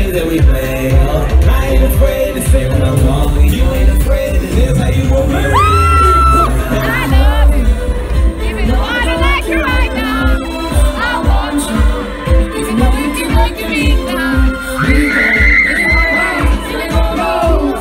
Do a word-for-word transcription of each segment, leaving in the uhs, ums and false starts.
games that we play. I ain't afraid to say when I'm lonely. You ain't afraid, and this how you want me. I love you, even though I don't like you right now. I want you, even though you keep making me down. We go, we go, we go, we go.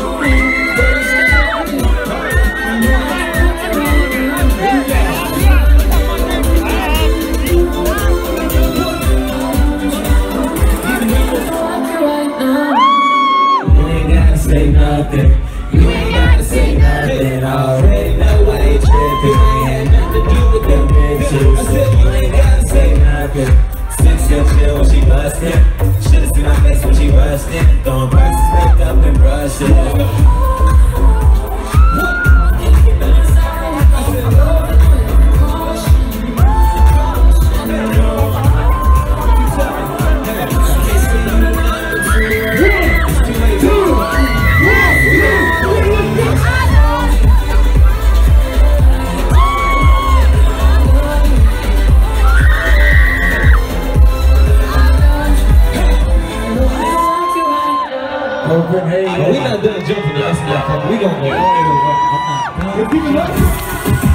Say nothing. You ain't gotta say nothing. I already know why they tripping. Ain't had nothing to do with them bitches. I said you ain't gotta say nothing. Six still chill when she bustin'. Should've seen my face when she rushed in. Throwing purses, makeup and brushes. Copenhagen. We not done jumping the rest of that. We gonna go.